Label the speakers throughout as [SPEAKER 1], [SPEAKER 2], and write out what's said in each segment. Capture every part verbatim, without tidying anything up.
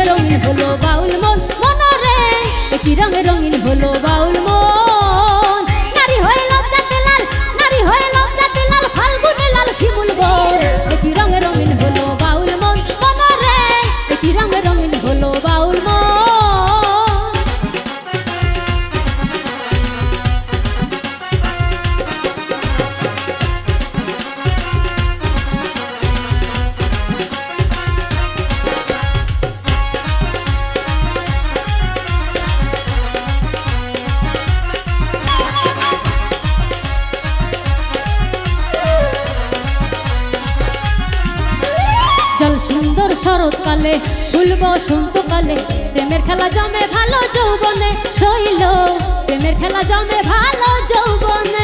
[SPEAKER 1] রঙে রঙিন হলো বাউল মন মনরে, একই রঙে রঙিন হলো বাউল মন। নারী হয়ে লজ্জাতে লাল, নারী হয়ে লজ্জাতে লাল, ফাল্গুনে লাল শিমুল বন। একই রঙে রঙিন হলো বাউল মন মনরে, একই রঙে রঙিন হলো বাউল মন। জল সুন্দর শরৎকালে, ফুল বসন্তকালে, প্রেমের খেলা জমে ভালো যৌবনে শৈল, প্রেমের খেলা জমে ভালো যৌবনে।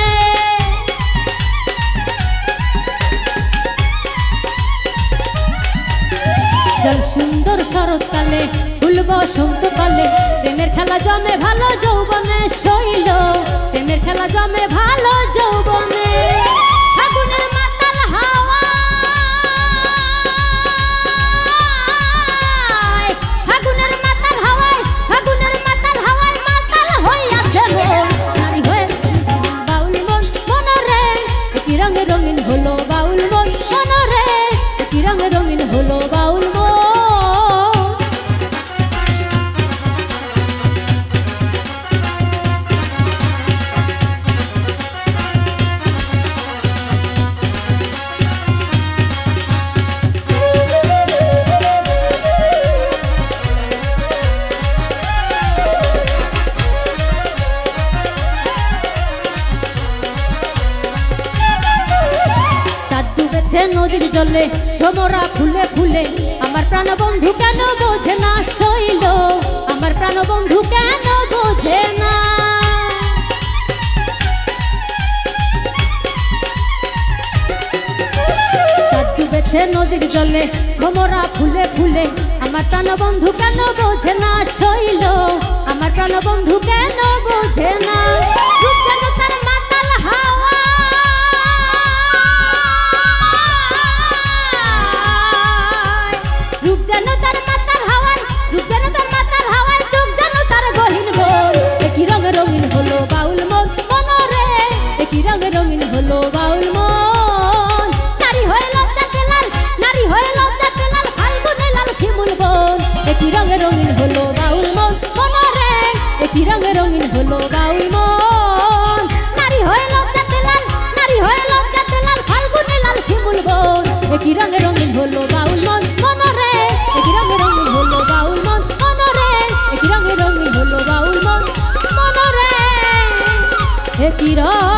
[SPEAKER 1] জল সুন্দর শরৎকালে, ফুল বসন্তকালে, প্রেমের খেলা জমে ভালো যৌবনে শৈল, প্রেমের খেলা জমে ভালো যৌবনে। ফাগুনের মাতাল হাওয়া, ফাগুনের মাতাল হাওয়ায়, ফাগুনের মাতাল হাওয়ায় মাতাল হইয়াছে মন। নারী হয়ে বাউল মন মনরে, একই রঙে রঙিন হলো বাউল মন মনরে, একই রঙে রঙিন হলো বাউল মন। নদীর জলে ভ্রমরা ফুলে ফুলে, আমার প্রাণবন্ধু কেন বোঝে না শৈল, আমার প্রাণবন্ধু কেন বোঝে না। চাঁদ ডুবেছে নদীর জলে ভ্রমরা ফুলে ফুলে, আমার প্রাণবন্ধু কেন বোঝে না শৈল, আমার প্রাণবন্ধু কেন বোঝে না। রূপ যেন তার মাতাল হাওয়া, রূপ যেন তার মাতাল হাওয়ায়, রূপ যেন তার মাতাল হাওয়ায়, চোখ যেন তার গহীন বন। একই রঙে রঙিন হলো বাউল মন মনরে, একই রঙে রঙিন হলো বাউল মন। নারী হয়ে লজ্জাতে লাল, নারী হয়ে লজ্জাতে লাল, ফাল্গুনে লাল শিমুল বন। একই রঙে রঙিন হলো বাউল মন মনরে, একই রঙে রঙিন হলো বাউল মন। নারী হয়ে লজ্জাতে লাল, নারী হয়ে লজ্জাতে লাল, ফাল্গুনে লাল শিমুল বন। একই রঙে রঙিন হলো বাউল মন মনরে, একই রঙে রঙিন হলো বাউল মন মনরে, একই রঙে রঙিন হলো বাউল মন মনরে, একই রঙ